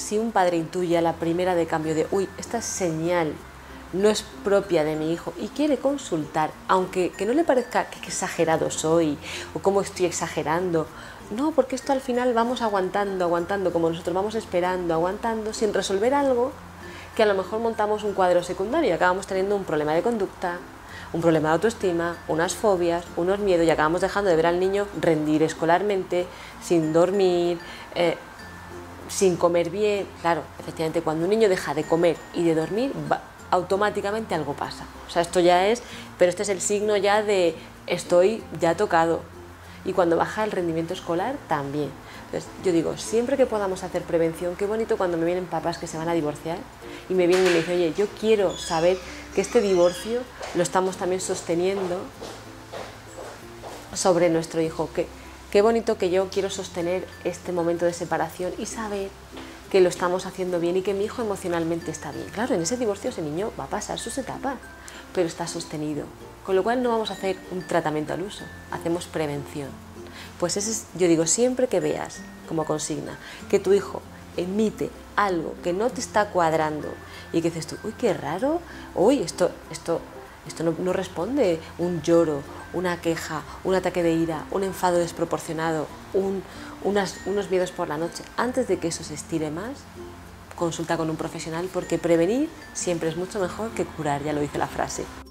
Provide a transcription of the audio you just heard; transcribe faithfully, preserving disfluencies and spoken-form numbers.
si un padre intuye a la primera de cambio de, uy, esta señal no es propia de mi hijo y quiere consultar, aunque que no le parezca que exagerado soy o cómo estoy exagerando, no, porque esto al final vamos aguantando, aguantando, como nosotros vamos esperando, aguantando, sin resolver algo, que a lo mejor montamos un cuadro secundario y acabamos teniendo un problema de conducta, un problema de autoestima, unas fobias, unos miedos, y acabamos dejando de ver al niño rendir escolarmente, sin dormir, eh, sin comer bien. Claro, efectivamente, cuando un niño deja de comer y de dormir, va, automáticamente algo pasa. O sea, esto ya es, pero este es el signo ya de estoy ya tocado. Y cuando baja el rendimiento escolar, también. Entonces, yo digo, siempre que podamos hacer prevención, qué bonito cuando me vienen papás que se van a divorciar y me vienen y me dicen, oye, yo quiero saber que este divorcio lo estamos también sosteniendo sobre nuestro hijo. Qué, qué bonito que yo quiero sostener este momento de separación y saber que lo estamos haciendo bien y que mi hijo emocionalmente está bien. Claro, en ese divorcio ese niño va a pasar sus etapas, pero está sostenido. Con lo cual no vamos a hacer un tratamiento al uso, hacemos prevención. Pues ese es, yo digo, siempre que veas como consigna que tu hijo emite algo que no te está cuadrando y que dices tú, uy, qué raro, uy, esto, esto, esto no, no responde, un lloro, una queja, un ataque de ira, un enfado desproporcionado, un, unas, unos miedos por la noche, antes de que eso se estire más, consulta con un profesional, porque prevenir siempre es mucho mejor que curar, ya lo dice la frase.